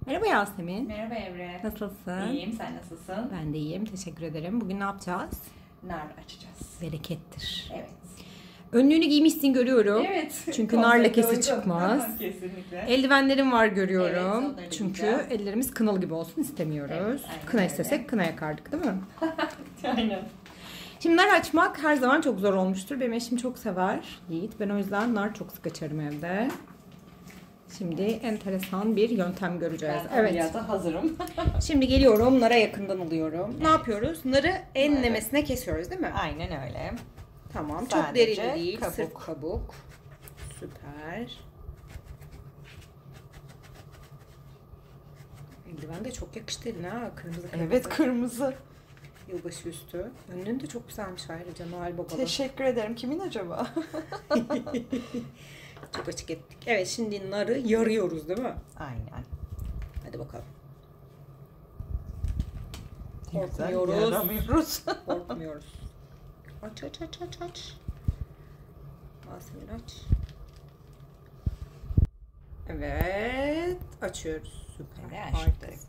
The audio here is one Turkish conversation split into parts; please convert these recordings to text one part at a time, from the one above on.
Merhaba Yasemin. Merhaba Evre. Nasılsın? İyiyim, sen nasılsın? Ben de iyiyim. Teşekkür ederim. Bugün ne yapacağız? Nar açacağız. Berekettir. Evet. Önlüğünü giymişsin görüyorum. Evet. Çünkü nar lekesi çıkmaz. Kesinlikle. Eldivenlerim var Evet, görüyorum. onları da Çünkü giyeceğiz. ellerimiz kınalı gibi olsun istemiyoruz. Evet, aynen Kına öyle. istesek kına yakardık değil mi? Aynen. Şimdi nar açmak her zaman çok zor olmuştur. Benim eşim çok sever Yiğit. Ben o yüzden nar çok sık açarım evde. Şimdi enteresan bir yöntem göreceğiz. Ben ameliyata hazırım. Şimdi geliyorum. Nara yakından alıyorum. Ne Evet. yapıyoruz? Narı enlemesine kesiyoruz değil mi? Aynen öyle. Tamam. Çok Sadece derin değil. kabuk. Sırf kabuk. Süper. Eldiven de çok yakıştı eline ha. Kırmızı kırmızı. Evet, kırmızı. Yılbaşı üstü. Önlüğün de çok güzelmiş ayrıca Noel Baba'da. Teşekkür ederim. Kimin acaba? Çok açık ettik. Evet, şimdi narı yarıyoruz değil mi? Aynen. Hadi bakalım. Güzel, Korkmuyoruz. yaramıyoruz. Korkmuyoruz. Aç aç aç aç aç. Yasemin aç. Evet. Açıyoruz. Süper. Hadi Harikasın. açtık.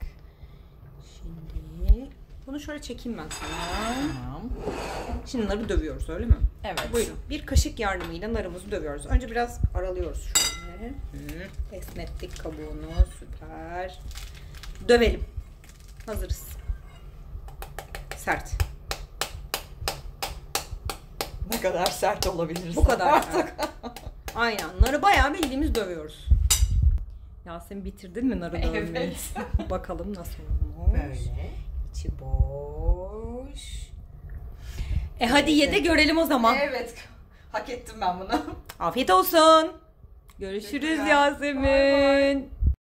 Şimdi bunu şöyle çekeyim ben sana. Tamam. Şimdi narı dövüyoruz öyle mi? Evet. Buyurun. Bir kaşık yardımıyla narımızı dövüyoruz. Önce biraz aralıyoruz şöyle. Esnettik kabuğunu. Süper. Dövelim. Hazırız. Sert. Ne kadar sert olabiliriz. Bu kadar artık. Aynen. Narı bayağı bildiğimiz dövüyoruz. Yasemin bitirdin mi narı dövmeyi? Evet. Bakalım nasıl olmuş. Böyle. İçi boş. Hadi ye de görelim o zaman. Evet. Hak ettim ben bunu. Afiyet olsun. Görüşürüz Teşekkürler. Yasemin. Bay bay.